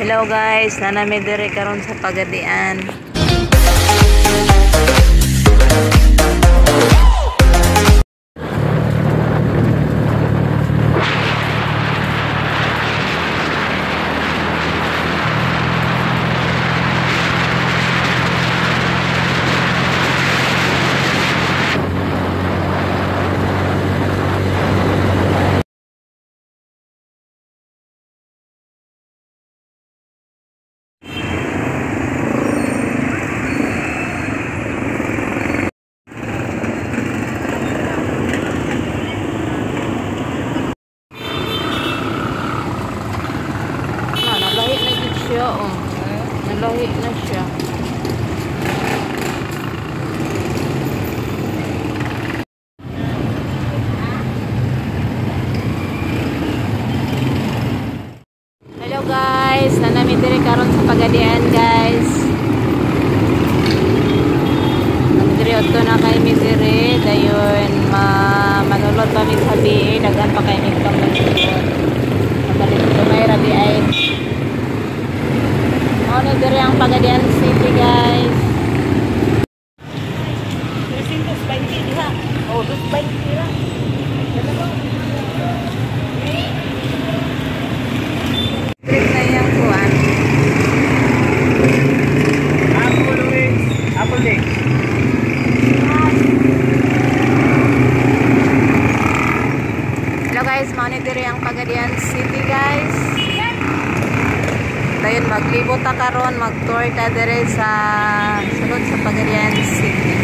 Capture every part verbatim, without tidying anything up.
Hello guys, nanami dire karon sa Pagadian. Oh, nalahi na siya. Hello guys, nanami dire karon sa Pagadian guys. Dire oto na kay mi dire dayon ma manulot pa mi sabi dagan pa kay mi kamalot. Mabalik ko may rabi ay ano dire ang Pagadian City guys. three twenty diha. Oh, two twenty ra. Trip na yang kuan. Apple wings, apple wings. Hello guys, mao ni dire ang Pagadian City guys. Dayon maglibot ta karon, mag-tour ta dire sa sulod sa Pagadian City.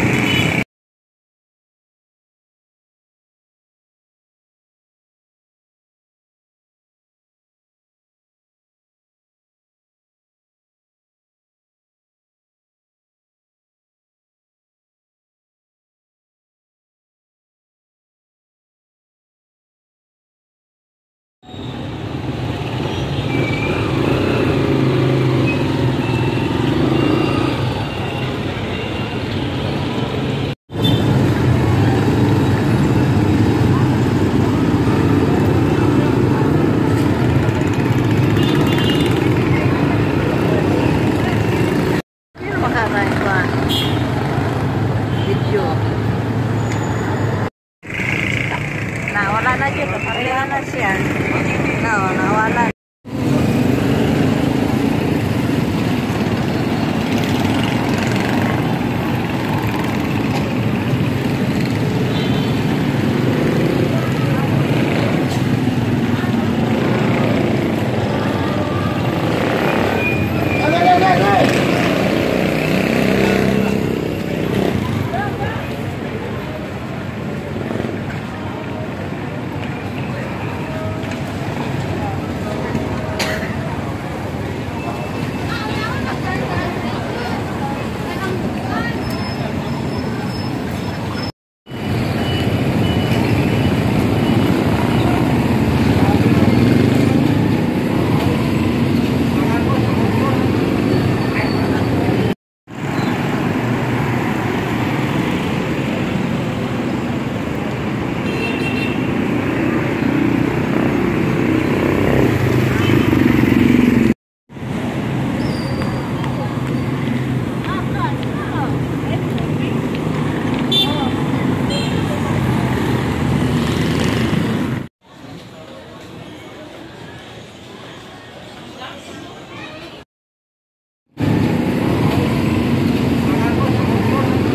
Video. Nawala na dito, pareha na siya. No, nawala.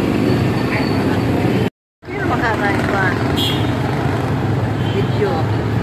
Video.